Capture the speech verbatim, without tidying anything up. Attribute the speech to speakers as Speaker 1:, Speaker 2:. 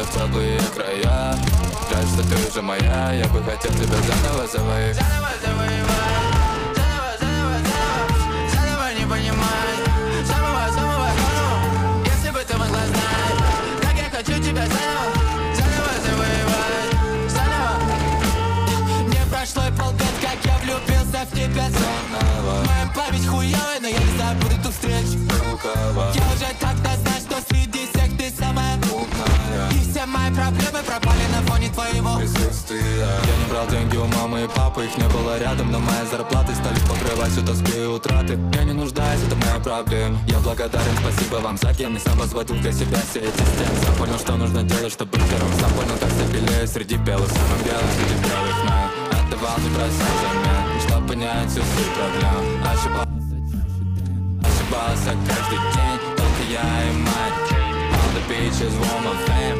Speaker 1: в теплые края. Жаль, что ты уже моя, я бы хотел тебя заново завоевать. Заново завоевать, заново, заново, заново, заново не понимать. Самого, самого, самого, если бы ты могла знать, как я хочу тебя заново, заново завоевать, заново. Не прошло и полгода, как я влюбился в тебя заново. Моя память хуёвая, но я не забуду ту встречу. Я уже тогда знаю, что среди всех ты самая умная. И все мои проблемы пропали на фоне твоего присутствия. Я не брал деньги у мамы и папы, их не было рядом, но мои зарплаты стали покрывать всю тоску и утраты. Я не нуждаюсь, это моя проблема. Я благодарен, спасибо вам за кем. И сам возводил для себя все эти стены. Сам понял, что нужно делать, чтобы быть первым. Сам понял, как стабилее среди белых. Самым белым среди белых, но отдавал, не просил замен, чтобы понять всю суть проблем. Ошибался, ошибался каждый день, только я и мать. All the beaches, warm of fame.